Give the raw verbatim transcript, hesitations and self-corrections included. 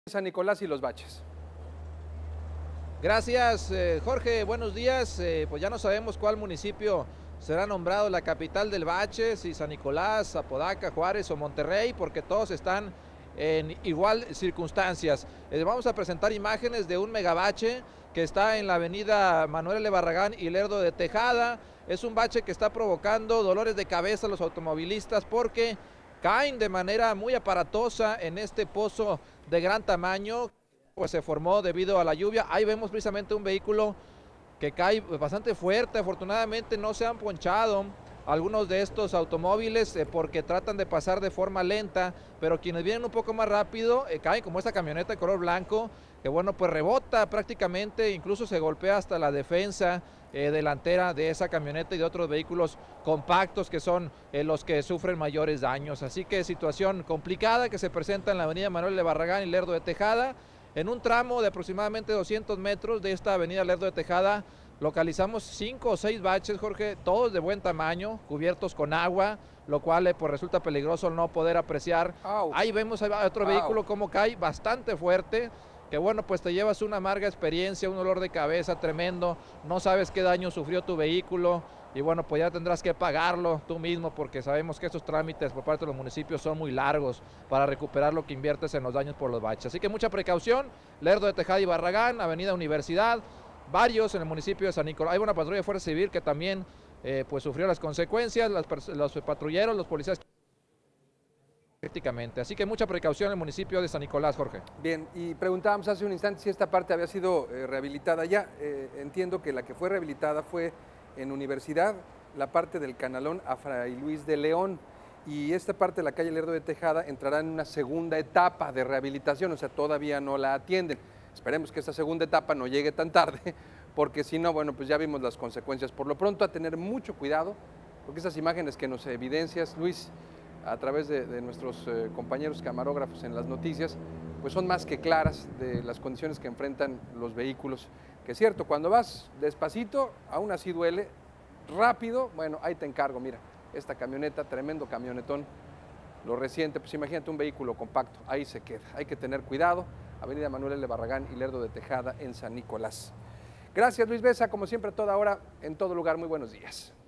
San Nicolás y los baches. Gracias, eh, Jorge. Buenos días. Eh, pues ya no sabemos cuál municipio será nombrado la capital del bache, si San Nicolás, Apodaca, Juárez o Monterrey, porque todos están en igual circunstancias. Eh, vamos a presentar imágenes de un megabache que está en la avenida Manuel L. Barragán y Lerdo de Tejada. Es un bache que está provocando dolores de cabeza a los automovilistas porque caen de manera muy aparatosa en este pozo de gran tamaño, pues se formó debido a la lluvia. Ahí vemos precisamente un vehículo que cae bastante fuerte. Afortunadamente no se han ponchado algunos de estos automóviles eh, porque tratan de pasar de forma lenta, pero quienes vienen un poco más rápido eh, caen, como esta camioneta de color blanco, que bueno, pues rebota prácticamente, incluso se golpea hasta la defensa eh, delantera de esa camioneta y de otros vehículos compactos que son eh, los que sufren mayores daños. Así que situación complicada que se presenta en la avenida Manuel de Barragán y Lerdo de Tejada. En un tramo de aproximadamente doscientos metros de esta avenida Lerdo de Tejada localizamos cinco o seis baches, Jorge, todos de buen tamaño, cubiertos con agua, lo cual eh, pues resulta peligroso no poder apreciar. Ouch. Ahí vemos a otro Ouch. vehículo como cae bastante fuerte, que bueno, pues te llevas una amarga experiencia, un dolor de cabeza tremendo, no sabes qué daño sufrió tu vehículo y bueno, pues ya tendrás que pagarlo tú mismo porque sabemos que estos trámites por parte de los municipios son muy largos para recuperar lo que inviertes en los daños por los baches. Así que mucha precaución, Lerdo de Tejada y Barragán, avenida Universidad, varios en el municipio de San Nicolás. Hay una patrulla de Fuerza Civil que también eh, pues sufrió las consecuencias, las, los patrulleros, los policías prácticamente. Así que mucha precaución en el municipio de San Nicolás, Jorge. Bien, y preguntábamos hace un instante si esta parte había sido eh, rehabilitada ya. Eh, entiendo que la que fue rehabilitada fue en Universidad, la parte del canalón a Fray Luis de León, y esta parte de la calle Lerdo de Tejada entrará en una segunda etapa de rehabilitación, o sea, todavía no la atienden. Esperemos que esta segunda etapa no llegue tan tarde, porque si no, bueno, pues ya vimos las consecuencias. Por lo pronto, a tener mucho cuidado, porque esas imágenes que nos evidencias, Luis, a través de, de nuestros eh, compañeros camarógrafos en las noticias, pues son más que claras de las condiciones que enfrentan los vehículos. Que es cierto, cuando vas despacito, aún así duele, rápido, bueno, ahí te encargo, mira, esta camioneta, tremendo camionetón, lo reciente, pues imagínate un vehículo compacto, ahí se queda. Hay que tener cuidado, avenida Manuel L. Barragán y Lerdo de Tejada en San Nicolás. Gracias, Luis Besa, como siempre a toda hora, en todo lugar, muy buenos días.